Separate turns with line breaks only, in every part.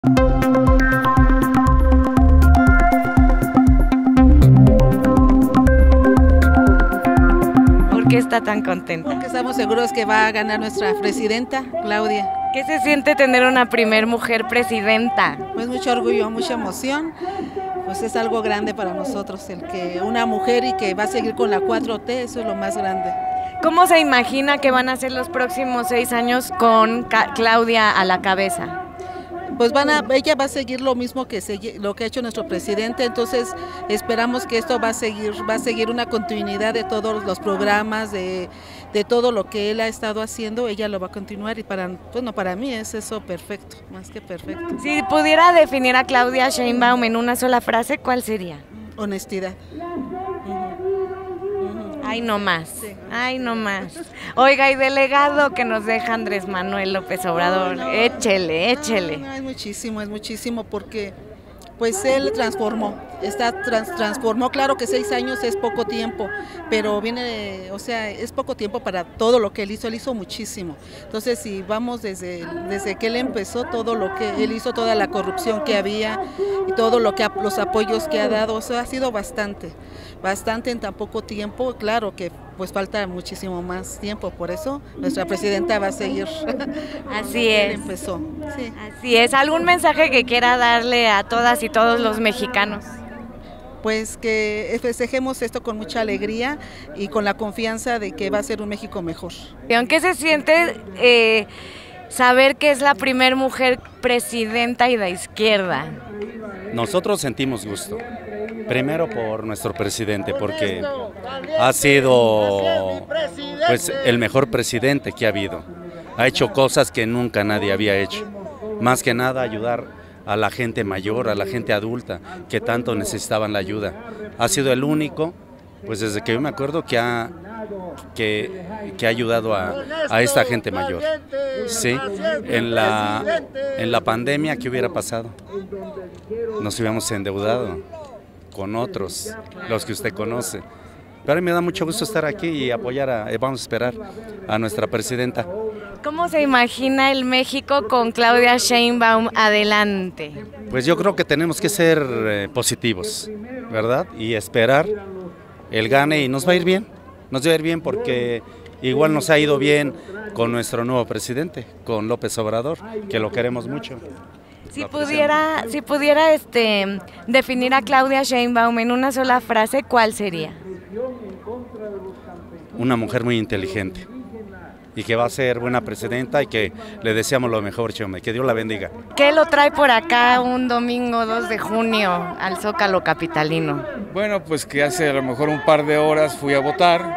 ¿Por qué está tan contenta?
Porque estamos seguros que va a ganar nuestra presidenta, Claudia.
¿Qué se siente tener una primer mujer presidenta?
Pues mucho orgullo, mucha emoción, pues es algo grande para nosotros, el que una mujer y que va a seguir con la 4T, eso es lo más grande.
¿Cómo se imagina que van a ser los próximos 6 años con Claudia a la cabeza?
Pues ella va a seguir lo mismo lo que ha hecho nuestro presidente, entonces esperamos que esto va a seguir una continuidad de todos los programas, de todo lo que él ha estado haciendo, ella lo va a continuar y para mí es eso perfecto, más que perfecto.
Si pudiera definir a Claudia Sheinbaum en una sola frase, ¿cuál sería?
Honestidad.
Ay, no más,
Sí.
ay, no más. Oiga, y delegado que nos deja Andrés Manuel López Obrador, échele.
No, es muchísimo porque pues él transformó, transformó, claro que 6 años es poco tiempo, pero es poco tiempo para todo lo que él hizo muchísimo. Entonces si vamos desde que él empezó, todo lo que él hizo, toda la corrupción que había y todo los apoyos que ha dado, o sea, ha sido bastante en tan poco tiempo, claro que pues falta muchísimo más tiempo, por eso nuestra presidenta va a seguir.
Así es.
Empezó. Sí.
Así es. ¿Algún mensaje que quiera darle a todas y todos los mexicanos?
Pues que festejemos esto con mucha alegría y con la confianza de que va a ser un México mejor.
¿Qué se siente saber que es la primer mujer presidenta y de izquierda?
Nosotros sentimos gusto, primero por nuestro presidente, porque ha sido pues, el mejor presidente que ha habido. Ha hecho cosas que nunca nadie había hecho, más que nada ayudar a la gente mayor, a la gente adulta, que tanto necesitaban la ayuda. Ha sido el único, pues desde que yo me acuerdo, que ha ayudado a esta gente mayor. Sí, en la pandemia, ¿qué hubiera pasado? Nos hubiéramos endeudado con otros, los que usted conoce. Pero a mí me da mucho gusto estar aquí y apoyar vamos a esperar a nuestra presidenta.
¿Cómo se imagina el México con Claudia Sheinbaum adelante?
Pues yo creo que tenemos que ser positivos, ¿verdad? Y esperar el gane y nos va a ir bien. Nos va a ir bien porque igual nos ha ido bien con nuestro nuevo presidente, con López Obrador, que lo queremos mucho.
Si pudiera definir a Claudia Sheinbaum en una sola frase, ¿cuál sería?
Una mujer muy inteligente y que va a ser buena presidenta y que le deseamos lo mejor, Chome, que Dios la bendiga.
¿Qué lo trae por acá un domingo 2 de junio al Zócalo capitalino?
Bueno, pues que hace a lo mejor un par de horas fui a votar,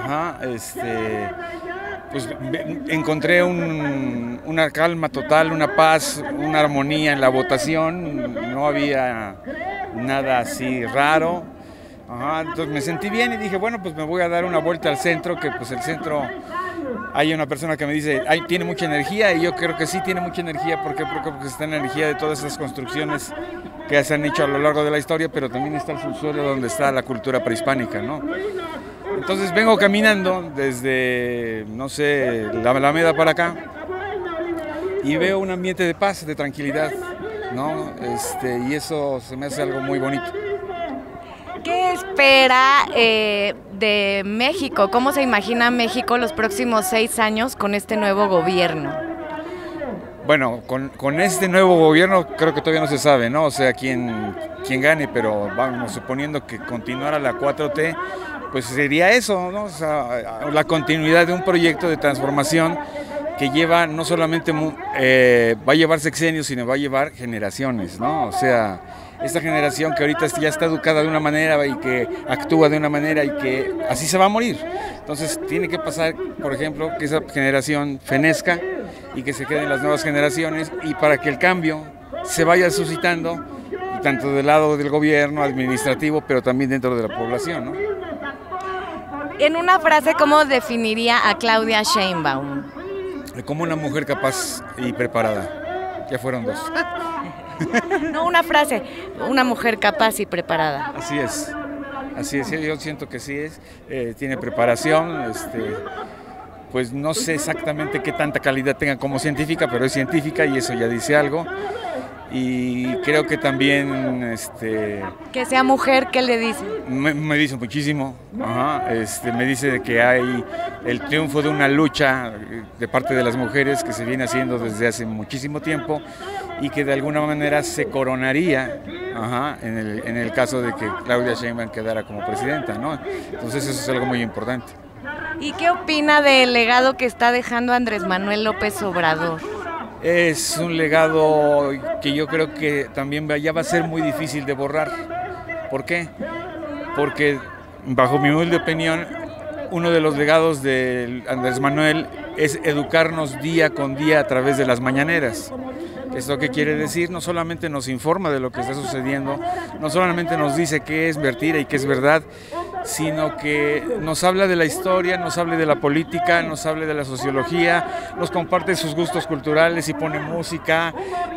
pues encontré una calma total, una paz, una armonía en la votación, no había nada así raro. Entonces me sentí bien y dije, bueno, pues me voy a dar una vuelta al centro, que pues el centro, hay una persona que me dice, tiene mucha energía, y yo creo que sí tiene mucha energía. ¿Por qué? Porque está en la energía de todas esas construcciones que se han hecho a lo largo de la historia, pero también está el subsuelo donde está la cultura prehispánica, ¿no? Entonces vengo caminando desde, no sé, la Alameda para acá y veo un ambiente de paz, de tranquilidad, ¿no? Y eso se me hace algo muy bonito.
¿Qué espera de México? ¿Cómo se imagina México los próximos 6 años con este nuevo gobierno?
Bueno, con este nuevo gobierno creo que todavía no se sabe, ¿no? O sea, quién gane, pero vamos, suponiendo que continuara la 4T, pues sería eso, ¿no? O sea, la continuidad de un proyecto de transformación que lleva no solamente va a llevar sexenios, sino va a llevar generaciones, ¿no? O sea, esta generación que ahorita ya está educada de una manera y que actúa de una manera y que así se va a morir. Entonces tiene que pasar, por ejemplo, que esa generación fenezca y que se queden las nuevas generaciones, y para que el cambio se vaya suscitando tanto del lado del gobierno administrativo, pero también dentro de la población, ¿no?
En una frase, ¿cómo definiría a Claudia Sheinbaum?
Como una mujer capaz y preparada. Ya fueron 2.
No, una frase, una mujer capaz y preparada.
Así es, yo siento que sí es, tiene preparación, pues no sé exactamente qué tanta calidad tenga como científica, pero es científica y eso ya dice algo. y creo que también
Que sea mujer, ¿qué le dice?
me dice muchísimo, ajá, me dice de que hay el triunfo de una lucha de parte de las mujeres que se viene haciendo desde hace muchísimo tiempo y que de alguna manera se coronaría, ajá, en el caso de que Claudia Sheinbaum quedara como presidenta, ¿no? Entonces eso es algo muy importante.
¿Y qué opina del legado que está dejando Andrés Manuel López Obrador?
Es un legado que yo creo que también ya va a ser muy difícil de borrar. ¿Por qué? Porque, bajo mi humilde opinión, uno de los legados de Andrés Manuel es educarnos día con día a través de las mañaneras. ¿Esto qué quiere decir? No solamente nos informa de lo que está sucediendo, no solamente nos dice qué es mentira y qué es verdad, sino que nos habla de la historia, nos habla de la política, nos habla de la sociología, nos comparte sus gustos culturales y pone música,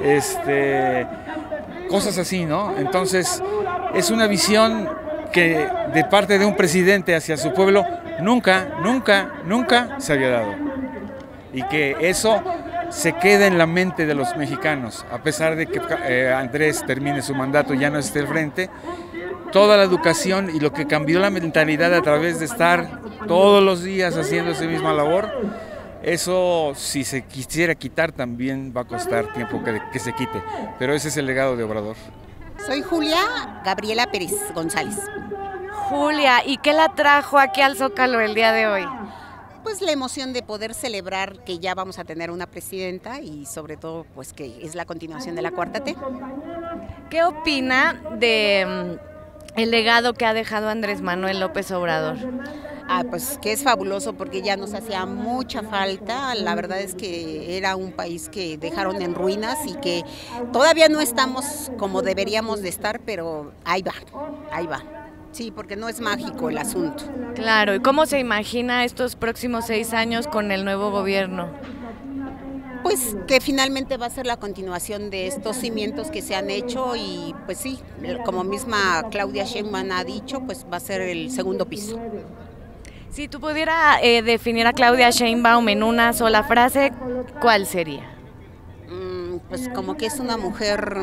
cosas así, ¿no? Entonces, es una visión que de parte de un presidente hacia su pueblo nunca se había dado. Y que eso se queda en la mente de los mexicanos, a pesar de que Andrés termine su mandato y ya no esté al frente. Toda la educación y lo que cambió la mentalidad a través de estar todos los días haciendo esa misma labor, eso si se quisiera quitar también va a costar tiempo que se quite, pero ese es el legado de Obrador.
Soy Julia Gabriela Pérez González.
Julia, ¿y qué la trajo aquí al Zócalo el día de hoy?
Pues la emoción de poder celebrar que ya vamos a tener una presidenta y sobre todo pues que es la continuación de la Cuarta T.
¿Qué opina de el legado que ha dejado Andrés Manuel López Obrador?
Pues que es fabuloso porque ya nos hacía mucha falta. La verdad es que era un país que dejaron en ruinas y que todavía no estamos como deberíamos de estar, pero ahí va, ahí va. Sí, porque no es mágico el asunto.
Claro, ¿y cómo se imagina estos próximos 6 años con el nuevo gobierno?
Pues que finalmente va a ser la continuación de estos cimientos que se han hecho y pues sí, como misma Claudia Sheinbaum ha dicho, pues va a ser el segundo piso.
Si tú pudieras definir a Claudia Sheinbaum en una sola frase, ¿cuál sería?
Pues como que es una mujer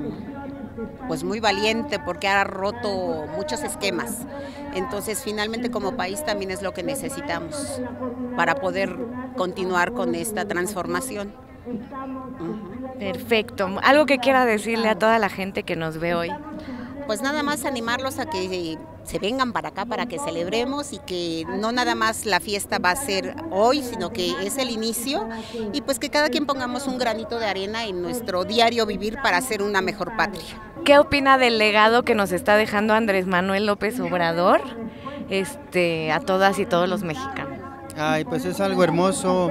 pues muy valiente porque ha roto muchos esquemas. Entonces finalmente como país también es lo que necesitamos para poder continuar con esta transformación.
Perfecto. ¿Algo que quiera decirle a toda la gente que nos ve hoy?
Pues nada más animarlos a que se vengan para acá para que celebremos y que no nada más la fiesta va a ser hoy, sino que es el inicio y pues que cada quien pongamos un granito de arena en nuestro diario vivir para hacer una mejor patria.
¿Qué opina del legado que nos está dejando Andrés Manuel López Obrador a todas y todos los mexicanos?
Ay, pues es algo hermoso.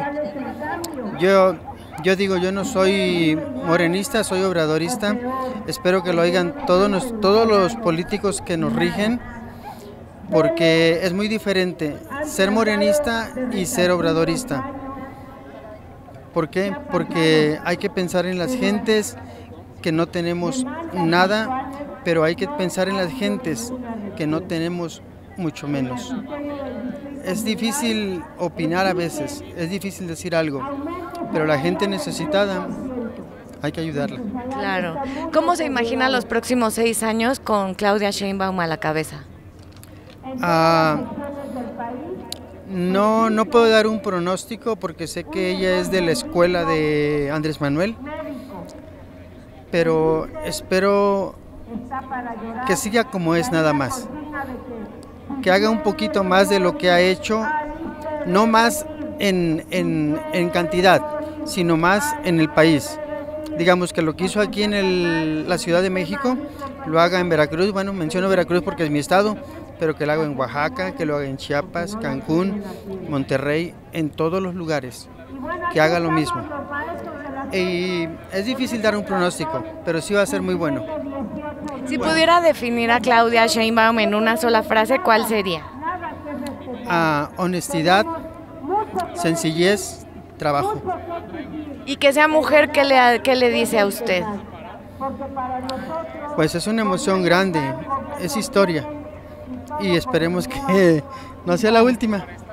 Yo digo, yo no soy morenista, soy obradorista. Espero que lo oigan todos los políticos que nos rigen, porque es muy diferente ser morenista y ser obradorista. ¿Por qué? Porque hay que pensar en las gentes que no tenemos nada, pero hay que pensar en las gentes que no tenemos mucho menos. Es difícil opinar a veces, es difícil decir algo, pero la gente necesitada hay que ayudarla.
Claro. ¿Cómo se imagina los próximos 6 años con Claudia Sheinbaum a la cabeza?
No puedo dar un pronóstico porque sé que ella es de la escuela de Andrés Manuel, pero espero que siga como es nada más. Que haga un poquito más de lo que ha hecho, no más en cantidad, sino más en el país. Digamos que lo que hizo aquí en la Ciudad de México, lo haga en Veracruz. Bueno, menciono Veracruz porque es mi estado, pero que lo haga en Oaxaca, que lo haga en Chiapas, Cancún, Monterrey, en todos los lugares, que haga lo mismo. Y es difícil dar un pronóstico, pero sí va a ser muy bueno.
Si pudiera definir a Claudia Sheinbaum en una sola frase, ¿cuál sería?
Honestidad, sencillez, trabajo.
Y que sea mujer, ¿qué le dice a usted?
Pues es una emoción grande, es historia y esperemos que no sea la última.